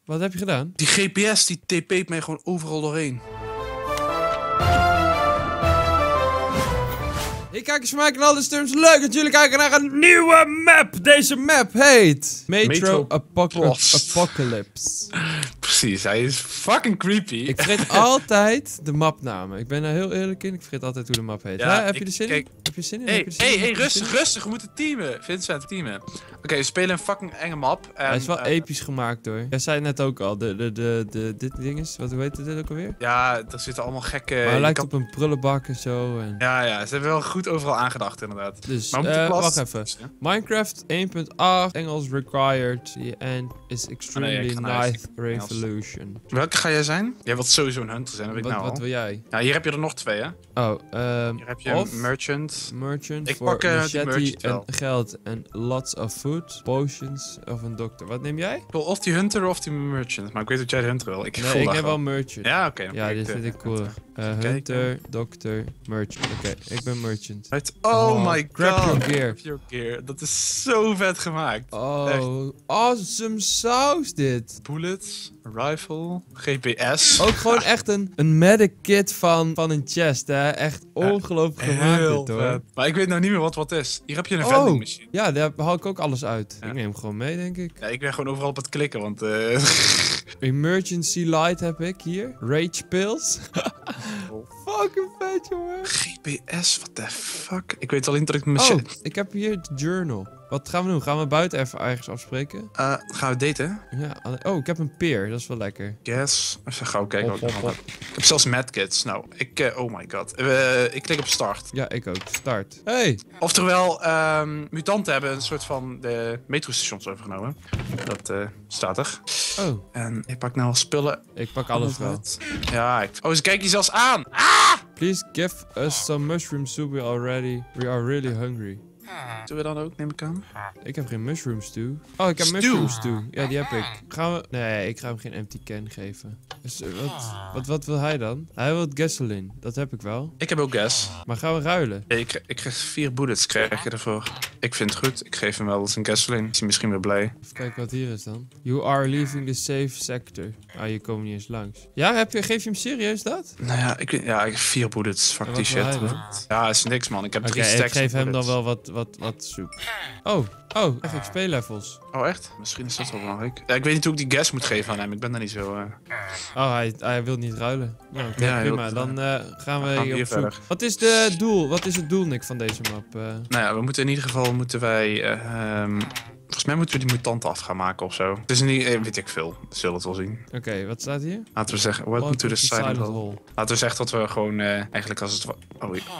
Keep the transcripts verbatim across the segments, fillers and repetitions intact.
Wat heb je gedaan? Die G P S die tp't mij gewoon overal doorheen. Hey kijkers van mijn kanaal, de Sturms. Leuk dat jullie kijken naar een nieuwe map. Deze map heet Metro, Metro Apoc Plus. Apocalypse. Precies, hij is fucking creepy. Ik vergeet altijd de mapnamen. Ik ben er heel eerlijk in, ik vergeet altijd hoe de map heet. Ja, Hè? Heb ik- je er zin kijk- in? Heb je zin in? Hé, Heb je zin hé, in? hé, Heb je zin rustig, in? rustig. We moeten teamen. Vincent, teamen. Oké, we spelen een fucking enge map. En, Hij is wel eh, episch gemaakt hoor. Jij zei het net ook al, de, de, de, de, dit ding is, wat hoe heet dit ook alweer? Ja, er zitten allemaal gekke... Maar hij je lijkt kan- op een prullenbak en zo. En... Ja, ja, ze hebben wel goed overal aangedacht inderdaad. Dus, Maar we moeten eh, klas- wacht even. Ja. Minecraft één punt acht, Engels required, and is extremely ik ga naar ninth revolution. Welke ga jij zijn? Jij wilt sowieso een hunter zijn, dat weet ik Wat, nou wat al. wil jij? Ja, hier heb je er nog twee, hè? Oh, ehm Hier heb je of een merchant. merchant Ik voor pak, eh, die machete merchant en wel. geld en lots of food, potions of een dokter. Wat neem jij? Ik wil of die hunter of die merchant. Maar ik weet dat jij de hunter wil. Ik Nee, voel ik dat neem wel gewoon. merchant. Ja, oké. dan Ja, pak dit de vind ik cool. hunter. Uh, Kijken. hunter, dokter, merchant. Oké, ik ben merchant. Right. Oh, my grab god. your gear. Grab your gear. Dat is zo vet gemaakt. Oh, awesome saus dit. Bullets, rifle, G P S. Ook gewoon echt een, een medic kit van, van een chest, hè. Echt ongelooflijk gemaakt Heel dit, hoor. vet. Maar ik weet nou niet meer wat wat is. Hier heb je een Oh, vending machine. ja, daar haal ik ook alles uit. Ja. Ik neem hem gewoon mee, denk ik. Ja, ik ben gewoon overal op het klikken, want... eh Emergency light heb ik hier. Rage pills. Fucking vet, jongen. G P S, what the fuck? Ik weet alleen dat ik mijn Oh, shit... ik heb hier de journal. Wat gaan we doen? Gaan we buiten even ergens afspreken? Eh, gaan we daten? Ja, alle- oh, ik heb een peer. Dat is wel lekker. Gas. Even gauw kijken Hop, wat ik hop, nog heb. Ik heb zelfs medkits. Nou, ik... eh, oh my god. Eh, ik klik op start. Ja, ik ook. Start. Hey! Oftewel, ehm, mutanten hebben een soort van de metrostations overgenomen. Dat eh, staat er. Oh, En ik pak nou spullen. ik pak alles wel. uit. Ja, ik... Oh, ze kijken je zelfs aan! Please give us some mushroom soup. We already... We are really hungry. Doen we dan ook, neem ik aan? Ik heb geen mushroom stew. Oh, ik heb Stew? mushroom stew. Ja, die heb ik. Gaan we... Nee, ik ga hem geen empty can geven. Dus, eh, wat, wat, wat wil hij dan? Hij wil gasoline. Dat heb ik wel. Ik heb ook gas. Maar gaan we ruilen? Ik, krijg- ik krijg vier bullets krijg je ervoor. Ik vind het goed. Ik geef hem wel eens een gasoline. Is hij misschien weer blij. Even kijken wat hier is dan. You are leaving the safe sector. Ah, je komt niet eens langs. Ja, heb je, geef je hem serieus dat? Nou ja, ik, weet- ja, ik heb vier bullets. Fuck En die wat wil shit. hij dan? Ja, is niks man. Ik heb Oké, drie ik stacks geef hem dan bullets. wel wat, wat, wat soep. Oh, oh, F X P-levels. Oh echt? Misschien is dat wel belangrijk. Ja, ik weet niet hoe ik die gas moet geven aan hem. Ik ben daar niet zo... eh, Oh, hij, hij wil niet ruilen. Nou, oké, Ja, hij prima. wil- Dan eh, gaan we gaan we hier hier op zoek. verder. Wat is de doel? Wat is het doel, Nick, van deze map? Eh, Nou ja, we moeten in ieder geval moeten wij... eh, ehm, volgens mij moeten we die mutanten af gaan maken of zo. Het is niet... eh, weet ik veel. We zullen het wel zien. Oké, wat staat hier? Laten we zeggen... Welcome to the silent hall. Laten we zeggen dat we gewoon... eh, eigenlijk als het... wa- Oh, hier.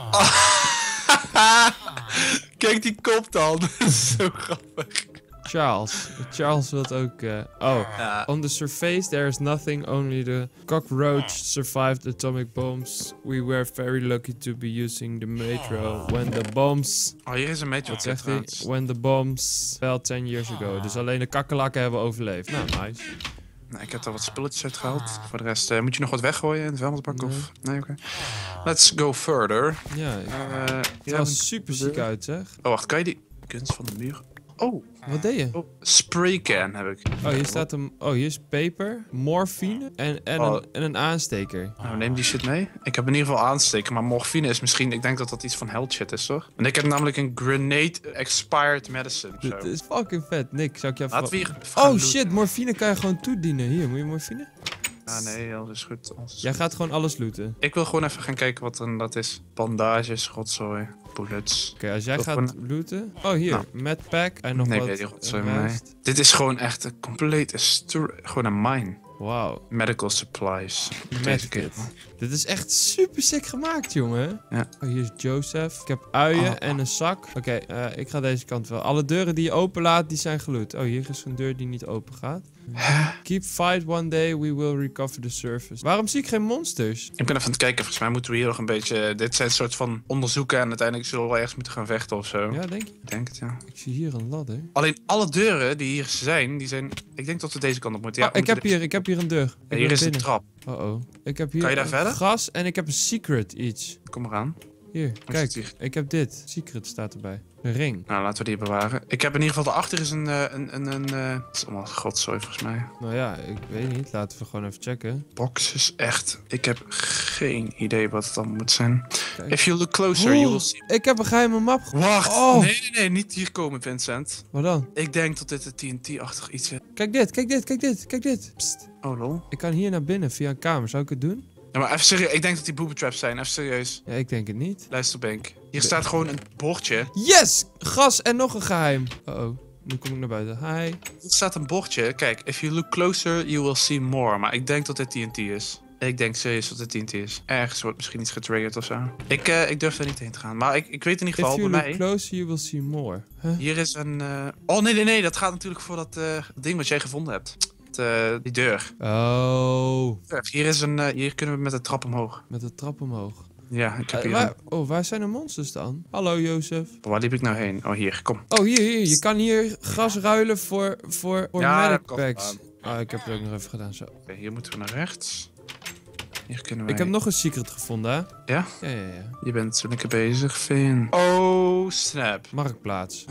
Kijk die kop dan. Dat is zo grappig. Charles. Charles wil ook... eh, oh. Ja. On the surface there is nothing, only the cockroach survived atomic bombs. We were very lucky to be using the metro when the bombs... Oh, hier is een metro. Wat zegt hij? When the bombs fell ten years ago. Dus alleen de kakkelakken hebben overleefd. Nou, nice. Nou, ik heb er wat spulletjes uit gehaald. Voor de rest, eh, moet je nog wat weggooien in de vuilnisbak? Nee. Of... Nee, oké. Let's go further. Ja, Eh het hier ziet er hebben- super ziek uit, zeg. Oh, wacht. Kan je die... Kunst van de muur? Oh. Wat deed je? Oh, spraycan heb ik. Oh, hier staat een... Oh, hier is peper, morfine en, en, Oh. een, en een aansteker. Nou, neem die shit mee. Ik heb in ieder geval aansteken, maar morfine is misschien... Ik denk dat dat iets van health shit is, toch? En ik heb namelijk een grenade expired medicine. Zo. Dit is fucking vet. Nick, zou ik je even... Laten we hier... Oh shit, morfine kan je gewoon toedienen. Hier, moet je morfine? Ah, nee, alles is goed. Alles is Jij goed. gaat gewoon alles looten. Ik wil gewoon even gaan kijken wat er dat is. Bandages, rotzooi, bullets. Oké, als jij Wil gaat gewoon- looten... Oh, hier. Nou. Medpack en nog Nee, wat nee, die rotzooi eh, mee. rijst. Dit is gewoon echt een complete... stu- Gewoon een mine. Wauw. Medical supplies. Deze Medkit. keer. Dit is echt super sick gemaakt, jongen. Ja. Oh, hier is Joseph. Ik heb uien Oh. en een zak. Oké, eh, ik ga deze kant wel. Alle deuren die je openlaat, die zijn geloot. Oh, hier is een deur die niet open gaat. Keep fight one day, we will recover the surface. Waarom zie ik geen monsters? Ik ben even aan het kijken. Volgens mij moeten we hier nog een beetje... Dit zijn een soort van onderzoeken en uiteindelijk zullen we wel ergens moeten gaan vechten of zo. Ja, denk je? Ik denk het, ja. Ik zie hier een ladder. Alleen alle deuren die hier zijn, die zijn... Ik denk dat we deze kant op moeten. Ja, Oh, we ik, heb moeten hier, ik heb hier een deur. Ik de- ben hier is de binnen. trap. Oh oh. Ik heb hier Kan je daar een verder? gas en ik heb een secret iets. Kom eraan. Hier, zit kijk. hier? Ik heb dit. Secret staat erbij. Een ring. Nou, laten we die bewaren. Ik heb in ieder geval daarachter is een... Uh, een, een, een uh, het is allemaal godzooi volgens mij. Nou ja, ik weet niet. Laten we gewoon even checken. Boxes, echt. Ik heb geen idee wat het dan moet zijn. Kijk. If you look closer, Oh, you will see... Ik heb een geheime map. Wacht! Oh. Nee, nee, nee, niet hier komen, Vincent. Wat dan? Ik denk dat dit een T N T-achtig iets is. Kijk dit, kijk dit, kijk dit, kijk dit. Psst. Oh, lol. Ik kan hier naar binnen via een kamer. Zou ik het doen? Ja, maar even serieus. Ik denk dat die booby traps zijn. Even serieus. Ja, ik denk het niet. Luisterbank. Hier staat gewoon een bordje. Yes! Gas en nog een geheim. Uh-oh. Nu kom ik naar buiten. Hi. Er staat een bordje. Kijk, if you look closer, you will see more. Maar ik denk dat dit T N T is. Ik denk serieus dat het T N T is. Ergens wordt misschien iets getriggerd of zo. Ik, uh, ik durf er niet heen te gaan. Maar ik, ik weet in ieder If geval you bij look mij... closer, you will see more. Huh? Hier is een... Uh... Oh, nee, nee, nee. Dat gaat natuurlijk voor dat uh, ding wat jij gevonden hebt. Het, uh, die deur. Oh. Hier is een... Uh, hier kunnen we met de trap omhoog. Met de trap omhoog. Ja, ik heb Uh, hier... waar, een... oh, waar zijn de monsters dan? Hallo, Jozef. Waar liep ik nou heen? Oh, hier. Kom. Oh, hier, hier. Je kan hier gas ruilen voor, voor, voor Ja, medic dat heb ik al packs. Oh, ik heb het ook nog even gedaan, zo. Okay, hier moeten we naar rechts. Hier kunnen wij... Ik heb nog een secret gevonden, hè? Ja? Ja, ja, ja. Je bent zo lekker bezig, Finn. Oh, snap. Marktplaats.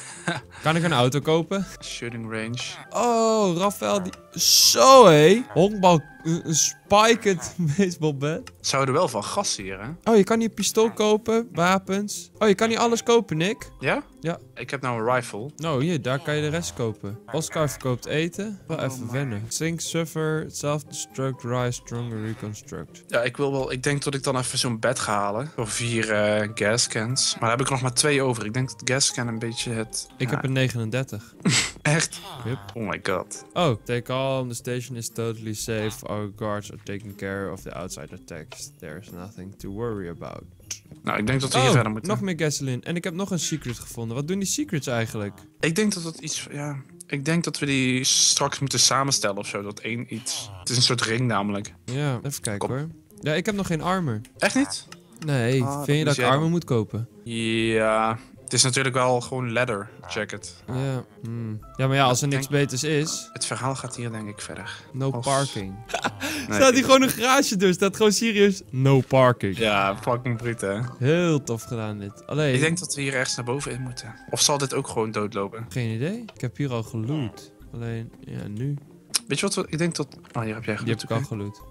Kan ik een auto kopen? Shooting range. Oh, Rafael die... Zo, hé. Honkbal... Een spiked baseball bat. Ze houden wel van gas hier, hè? Oh, je kan hier pistool kopen. Wapens. Oh, je kan hier alles kopen, Nick. Ja? Ja. Ik heb nou een rifle. Nou, hier, daar kan je de rest kopen. Oscar verkoopt eten. Wel even my. wennen. Sink, suffer, self-destruct, rise, stronger, reconstruct. Ja, ik wil wel... Ik denk dat ik dan even zo'n bed ga halen. Voor vier uh, gascans. Maar daar heb ik nog maar twee over. Ik denk dat gascan een beetje het... Ik ja. heb een negenendertig. Echt? Yep. Oh my god. Oh, take all. The station is totally safe. Our guards are taking care of the outside attacks. There's nothing to worry about. Nou, ik denk dat we hier Oh, verder moeten. nog meer gasoline. En ik heb nog een secret gevonden. Wat doen die secrets eigenlijk? Ik denk dat het iets... Ja... Ik denk dat we die straks moeten samenstellen of zo. Dat één iets... Het is een soort ring namelijk. Ja, even kijken Kom. hoor. Ja, ik heb nog geen armor. Echt niet? Nee, Ah, dat vind je dat moest ik jij armor dan. moet kopen? Ja... Het is natuurlijk wel gewoon leather jacket. Ja, hmm. Ja, maar ja, als er Ik niks denk- beters is, Het verhaal gaat hier denk ik verder. no Als- parking. Nee, Staat ik- hier gewoon een garage dus, staat gewoon serieus no parking. Ja, fucking brute, hè? Heel tof gedaan dit. Alleen, Ik denk dat we hier ergens naar boven in moeten. Of zal dit ook gewoon doodlopen? geen idee. Ik heb hier al geloot. Alleen, ja, nu. Weet je wat we... Ik denk dat... Oh, hier heb jij Die geloot, heb ik al oké. geloot.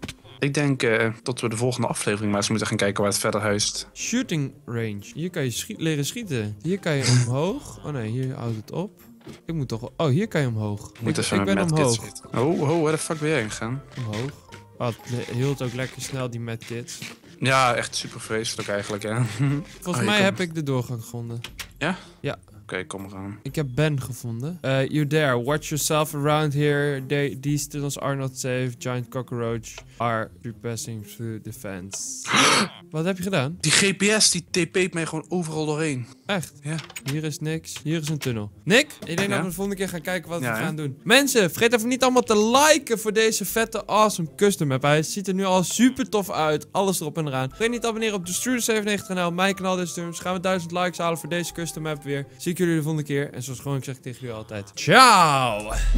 Ik denk uh, dat we de volgende aflevering maar eens moeten gaan kijken waar het verder huist. Shooting range. Hier kan je schiet, leren schieten. Hier kan je omhoog. Oh nee, hier houdt het op. Ik moet toch... Oh, hier kan je omhoog. Moet Ik, even ik ben met omhoog. kids weten. Oh, oh, waar de fuck ben jij gegaan? Omhoog. Oh, het hield ook lekker snel, die met kids. Ja, echt super vreselijk eigenlijk, hè? Oké, Volgens Oh, je mij kan- heb ik de doorgang gevonden. kom eraan. Ik heb Ben gevonden. Uh, you there. Watch yourself around here. They, these tunnels are not safe. Giant cockroach are repassing through the fence. Wat heb je gedaan? Die G P S, die T P't mij gewoon overal doorheen. Echt? Ja. Hier is niks. Hier is een tunnel. Nick, ik denk Ja? dat we de volgende keer gaan kijken wat Ja, we hè? gaan doen. Mensen, vergeet even niet allemaal te liken voor deze vette, awesome custom map. Hij ziet er nu al super tof uit. Alles erop en eraan. Vergeet niet te abonneren op de Struder zevenennegentig kanaal. Mijn kanaal dus. Dus gaan we duizend likes halen voor deze custom map weer. Zie ik jullie de volgende keer. En zoals gewoon ik zeg tegen jullie altijd. Ciao!